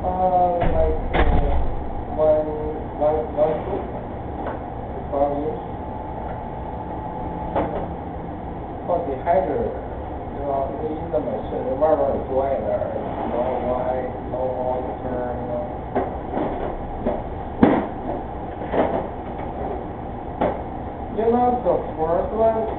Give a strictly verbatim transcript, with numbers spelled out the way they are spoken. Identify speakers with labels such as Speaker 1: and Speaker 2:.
Speaker 1: Uh, like uh, one, one, one foot, twelve years. For the header, you know, in the machine, the rubber is wider, no wide, no all turn, you know. You know, the first one